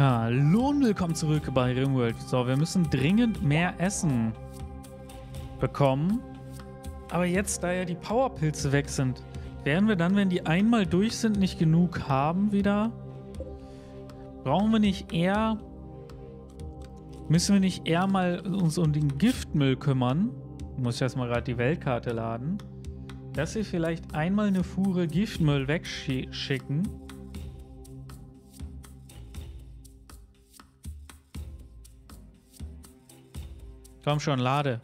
Hallo und willkommen zurück bei RimWorld. So, wir müssen dringend mehr Essen bekommen. Aber jetzt, da ja die Powerpilze weg sind, werden wir dann, wenn die einmal durch sind, nicht genug haben wieder? Brauchen wir nicht eher... Müssen wir nicht eher mal uns um den Giftmüll kümmern? Muss ich erstmal gerade die Weltkarte laden. Dass wir vielleicht einmal eine Fuhre Giftmüll wegschicken. Komm schon, lade.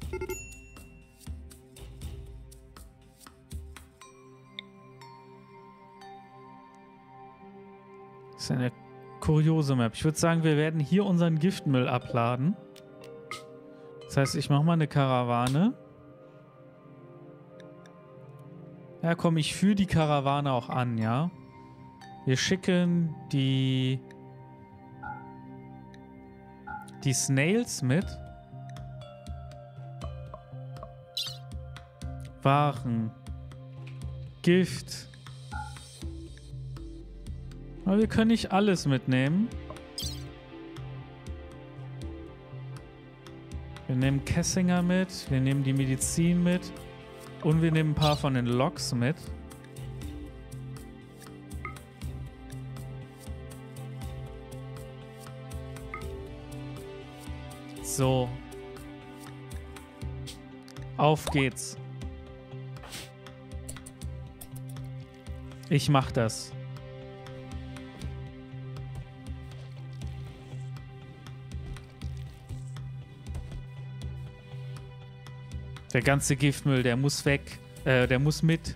Das ist eine kuriose Map. Ich würde sagen, wir werden hier unseren Giftmüll abladen. Das heißt, ich mache mal eine Karawane. Ja, komm, ich führe die Karawane auch an, ja. Wir schicken die Snails mit. Waren. Gift. Aber wir können nicht alles mitnehmen. Wir nehmen Kessinger mit, wir nehmen die Medizin mit und wir nehmen ein paar von den Loks mit. So. Auf geht's. Ich mach das. Der ganze Giftmüll, der muss weg. Der muss mit.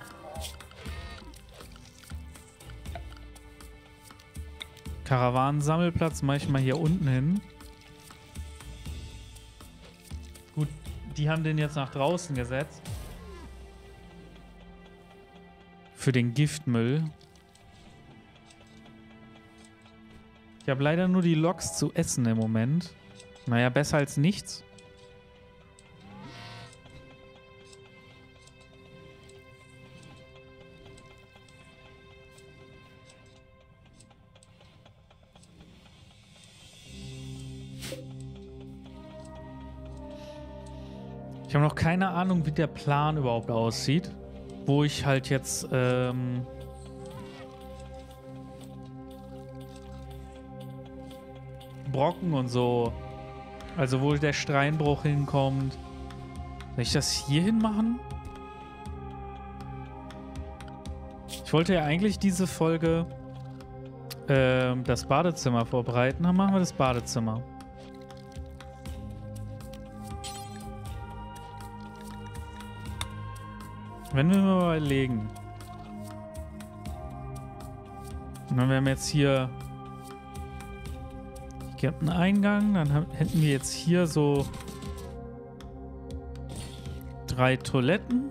Karawanensammelplatz mache ich mal hier unten hin. Gut, die haben den jetzt nach draußen gesetzt. Für den Giftmüll. Ich habe leider nur die Loks zu essen im Moment. Naja, besser als nichts. Ich habe noch keine Ahnung, wie der Plan überhaupt aussieht. Wo ich halt jetzt Brocken und so, also wo der Steinbruch hinkommt. Soll ich das hier hin machen? Ich wollte ja eigentlich diese Folge das Badezimmer vorbereiten. Dann machen wir das Badezimmer. Wenn wir mal überlegen. Und dann wären wir jetzt hier einen Eingang, dann hätten wir jetzt hier so 3 Toiletten.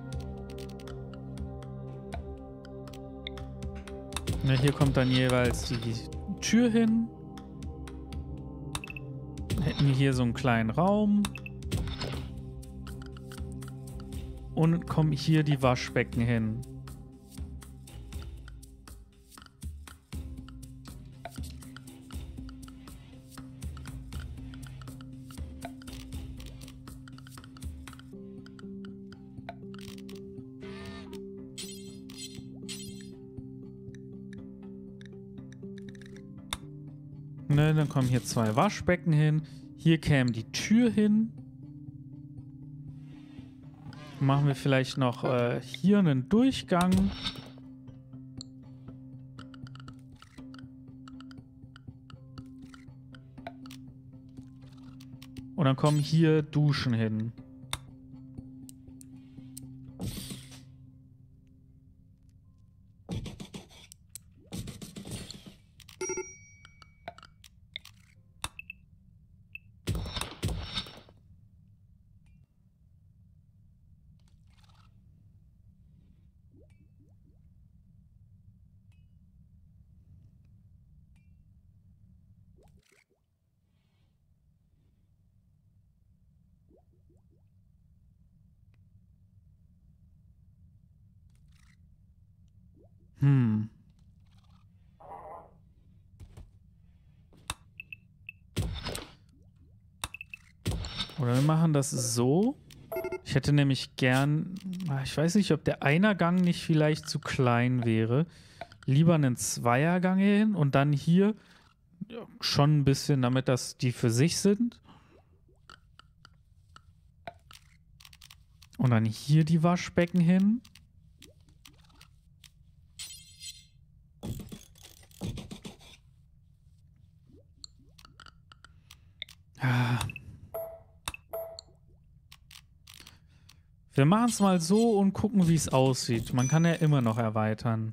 Ja, hier kommt dann jeweils die Tür hin. Dann hätten wir hier so einen kleinen Raum. Und kommen hier die Waschbecken hin. Ne, dann kommen hier 2 Waschbecken hin. Hier käme die Tür hin. Machen wir vielleicht noch hier einen Durchgang. Und dann kommen hier Duschen hin. Hm. Oder wir machen das so. Ich hätte nämlich gern... Ich weiß nicht, ob der Einergang nicht vielleicht zu klein wäre. Lieber einen Zweiergang hin und dann hier schon ein bisschen, damit das die für sich sind. Und dann hier die Waschbecken hin. Ah. Wir machen es mal so und gucken, wie es aussieht. Man kann ja immer noch erweitern.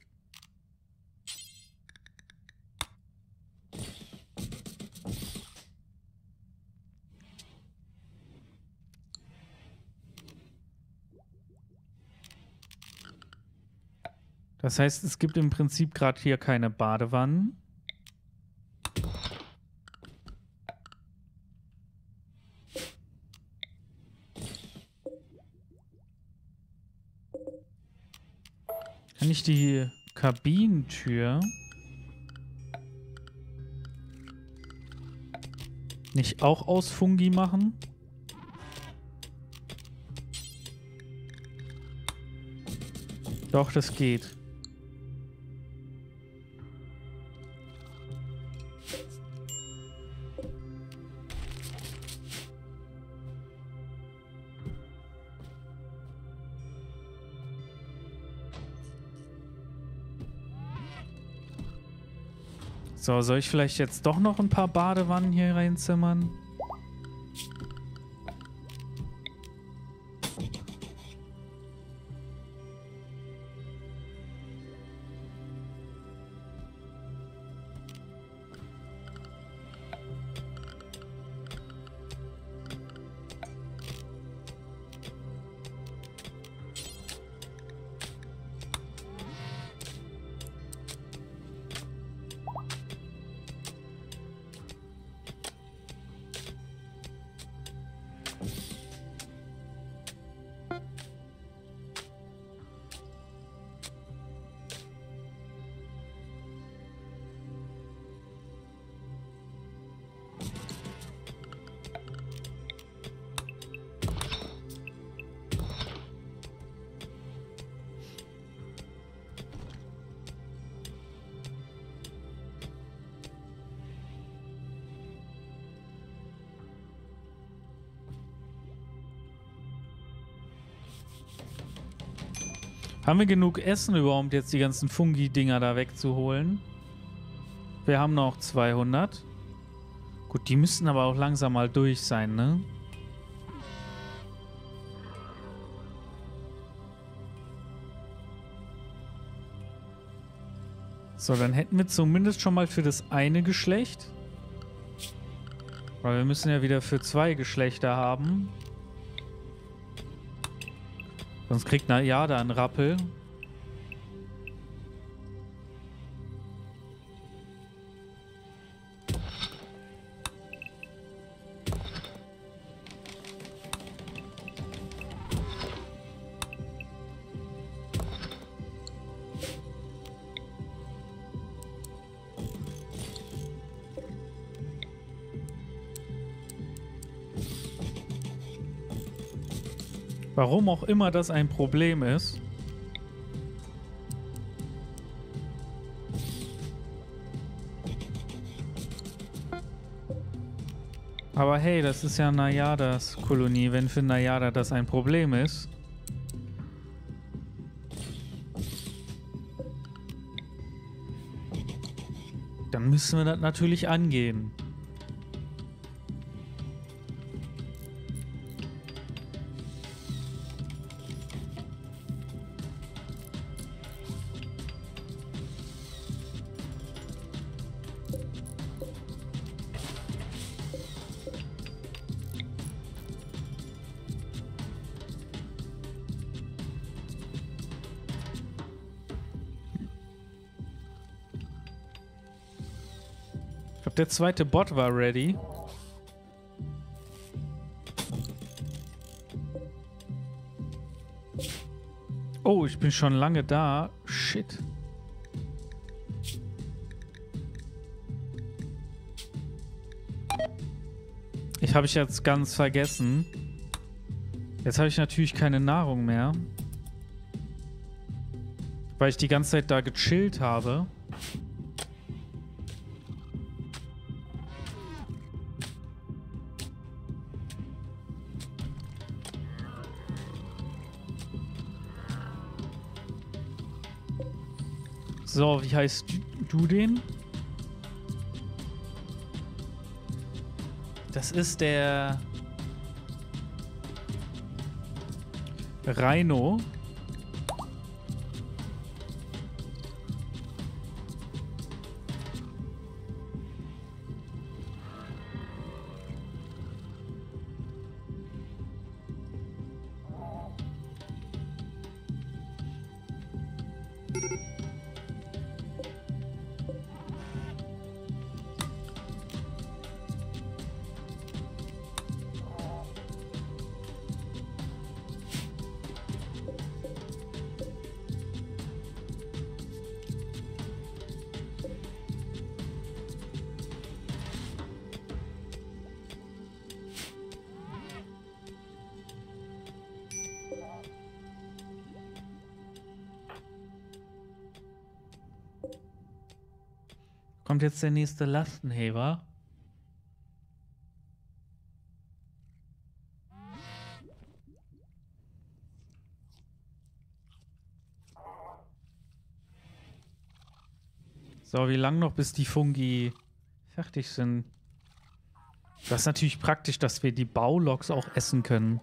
Das heißt, es gibt im Prinzip gerade hier keine Badewannen. Kann ich die Kabinentür nicht auch aus Fungi machen? Doch, das geht. So, soll ich vielleicht jetzt doch noch ein paar Badewannen hier reinzimmern? Haben wir genug Essen überhaupt, jetzt die ganzen Fungi-Dinger da wegzuholen? Wir haben noch 200. Gut, die müssten aber auch langsam mal durch sein, ne? So, dann hätten wir zumindest schon mal für das eine Geschlecht. Weil wir müssen ja wieder für 2 Geschlechter haben. Sonst kriegt Najada einen Rappel. Warum auch immer das ein Problem ist. Aber hey, das ist ja Najadas Kolonie, wenn für Najada das ein Problem ist. Dann müssen wir das natürlich angehen. Ich glaube, der zweite Bot war ready. Oh, ich bin schon lange da. Shit. habe ich jetzt ganz vergessen. Jetzt habe ich natürlich keine Nahrung mehr. Weil ich die ganze Zeit da gechillt habe. So, wie heißt du den? Das ist der Rhino. Kommt jetzt der nächste Lastenheber? So, wie lang noch, bis die Fungi fertig sind? Das ist natürlich praktisch, dass wir die Bauloks auch essen können.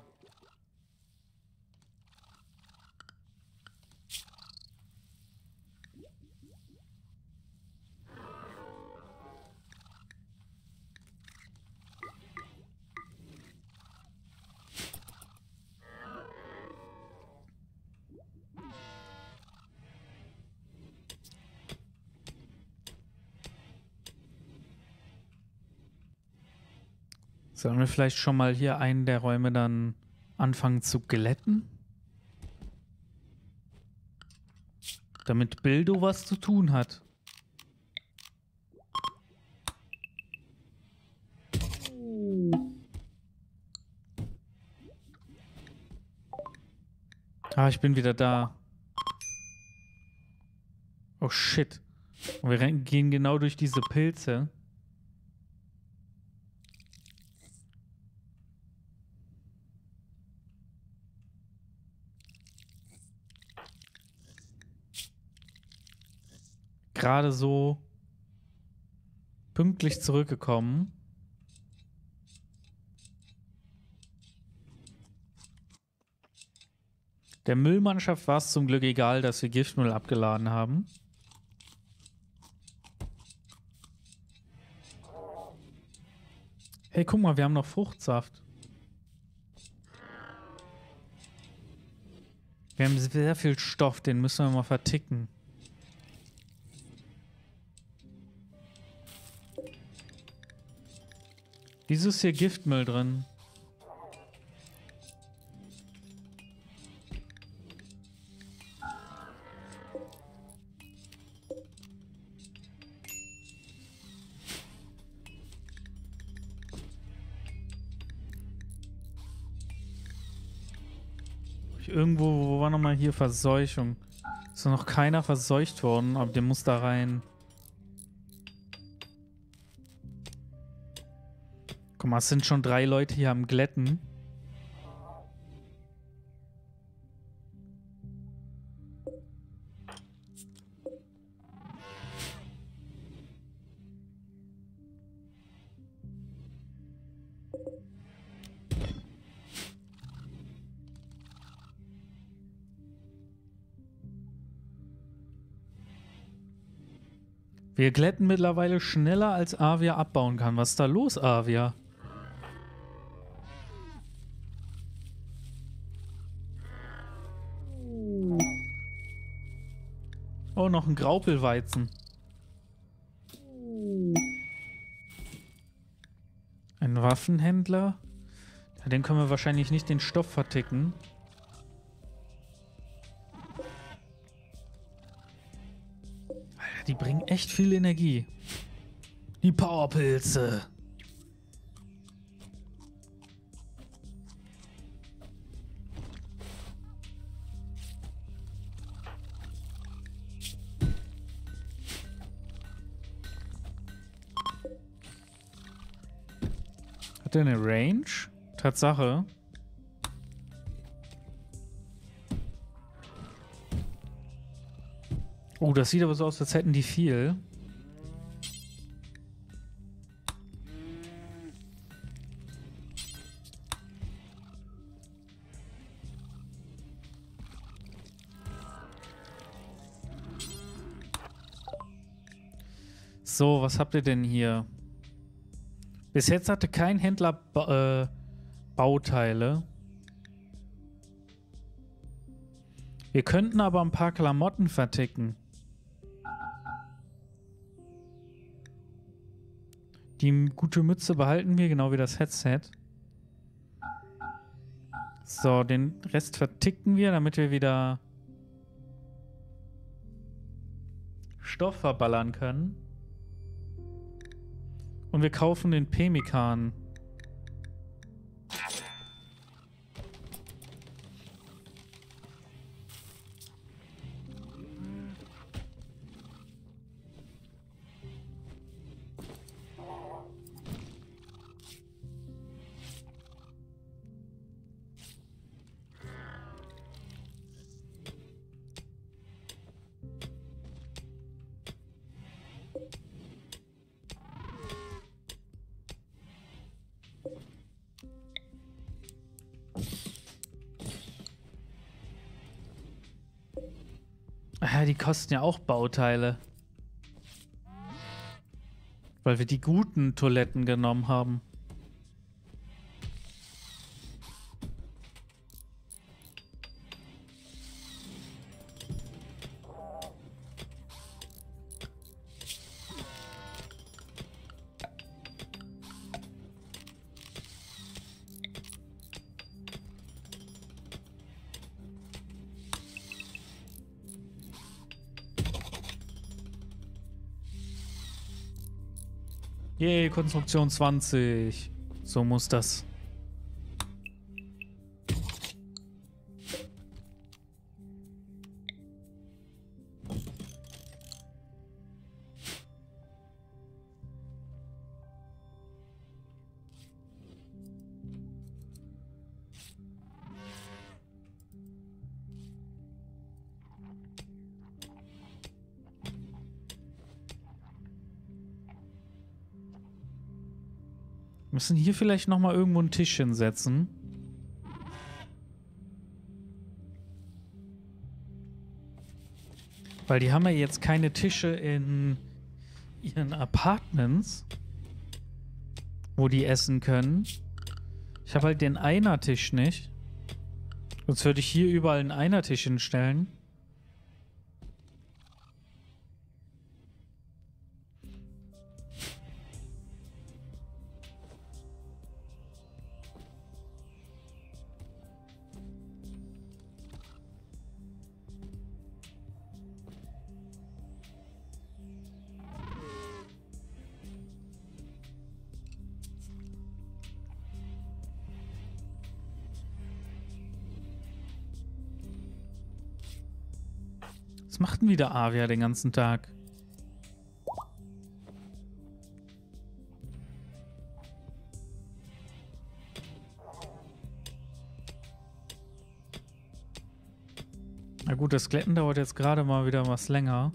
Sollen wir vielleicht schon mal hier einen der Räume dann anfangen zu glätten? Damit Bildo was zu tun hat. Ah, ich bin wieder da. Oh shit. Und wir gehen genau durch diese Pilze. Gerade so pünktlich zurückgekommen. Der Müllmannschaft war es zum Glück egal, dass wir Giftmüll abgeladen haben. Hey, guck mal, wir haben noch Fruchtsaft. Wir haben sehr viel Stoff, den müssen wir mal verticken. Wieso ist hier Giftmüll drin? Irgendwo, wo war nochmal hier Verseuchung? Ist noch keiner verseucht worden, aber der muss da rein. Guck mal, es sind schon 3 Leute hier am Glätten. Wir glätten mittlerweile schneller, als Avia abbauen kann. Was ist da los, Avia? Oh, noch ein Graupelweizen. Ein Waffenhändler? Ja, den können wir wahrscheinlich nicht den Stoff verticken. Alter, die bringen echt viel Energie. Die Powerpilze. Hat der eine Range? Tatsache. Oh, das sieht aber so aus, als hätten die viel. So, was habt ihr denn hier? Bis jetzt hatte kein Händler Bauteile. Wir könnten aber ein paar Klamotten verticken. Die gute Mütze behalten wir, genau wie das Headset. So, den Rest verticken wir, damit wir wieder Stoff verballern können. Und wir kaufen den Pemmikan. Ja, die kosten ja auch Bauteile. Weil wir die guten Toiletten genommen haben. Yay, Konstruktion 20. So muss das. Müssen hier vielleicht noch mal irgendwo einen Tisch hinsetzen. Weil die haben ja jetzt keine Tische in ihren Apartments, wo die essen können. Ich habe halt den Einertisch nicht. Sonst würde ich hier überall einen Einertisch hinstellen. Was macht denn wieder Avia den ganzen Tag? Na gut, das Glätten dauert jetzt gerade mal wieder was länger.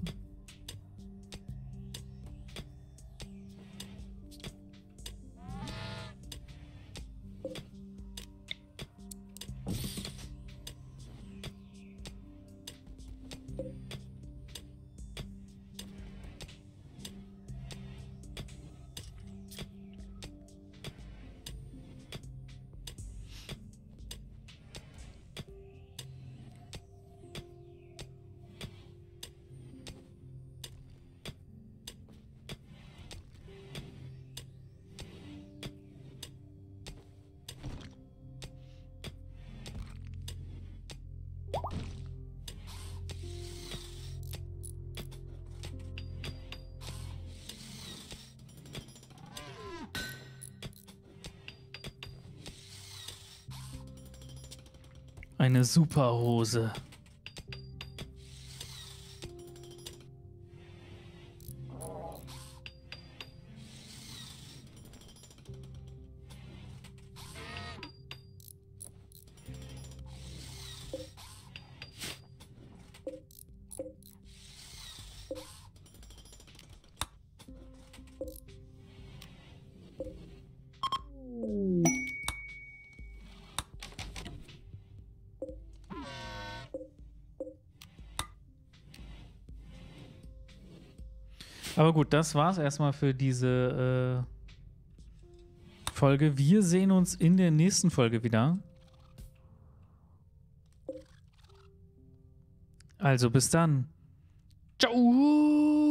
Eine Superhose. Aber gut, das war's erstmal für diese Folge. Wir sehen uns in der nächsten Folge wieder. Also bis dann. Ciao!